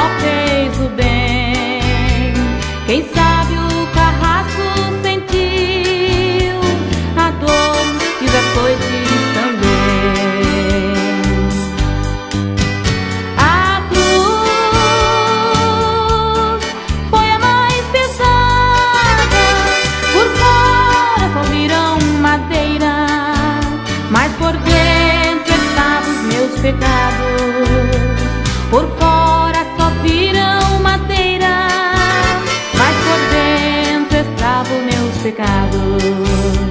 só fez o bem. Quem sabe o carrasco sentiu a dor e os açoites também. A cruz foi a mais pesada, por fora só viram madeira, mas por dentro estavam os meus pecados. Por fora só viram madeira, mas por dentro estavam meus pecados.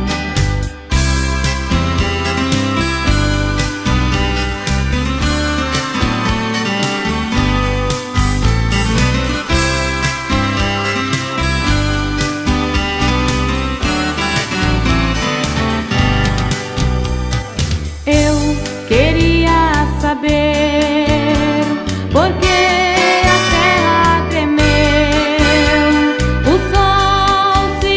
Eu queria saber por que a terra tremeu, o sol se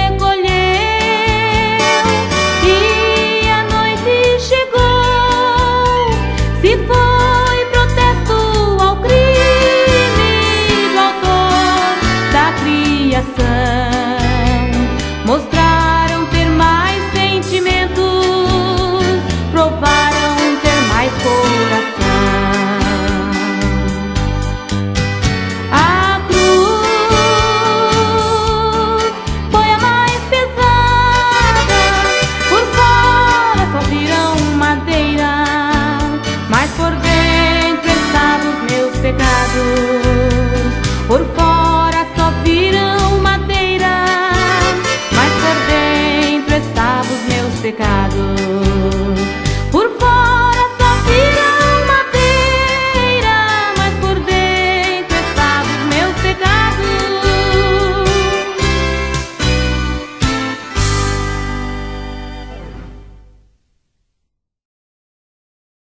recolheu e a noite chegou. Se foi protesto ao crime do autor da criação, mostraram ter mais sentimentos, provaram ter mais coração. A cruz foi a mais pesada, por fora só viram madeira, mas por dentro estavam os meus pecados. Por fora só viram madeira, mas por dentro estavam os meus pecados.